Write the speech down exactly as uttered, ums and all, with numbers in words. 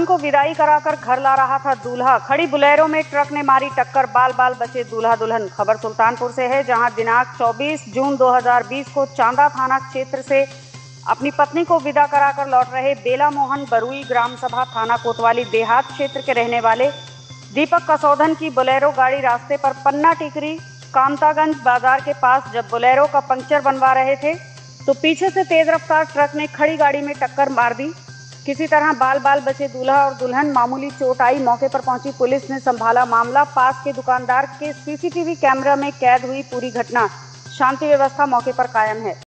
दुल्हन को विदाई कराकर घर ला रहा था दूल्हा। खड़ी बुलेरो में ट्रक ने मारी टक्कर, बाल बाल बचे दूल्हा दुल्हन। खबर सुल्तानपुर से है, जहां दिनांक चौबीस जून दो हज़ार बीस को चांदा थाना क्षेत्र से अपनी पत्नी को विदा कराकर लौट रहे बेला मोहन बरुई ग्राम सभा थाना कोतवाली देहात क्षेत्र के रहने वाले दीपक कसौधन की बोलेरो गाड़ी रास्ते पर पन्ना टिकरी कामतागंज बाजार के पास जब बोलेरो का पंक्चर बनवा रहे थे तो पीछे से तेज रफ्तार ट्रक ने खड़ी गाड़ी में टक्कर मार दी। किसी तरह बाल बाल बचे दूल्हा और दुल्हन। मामूली चोट आई। मौके पर पहुंची पुलिस ने संभाला मामला। पास के दुकानदार के सीसीटीवी कैमरा में कैद हुई पूरी घटना। शांति व्यवस्था मौके पर कायम है।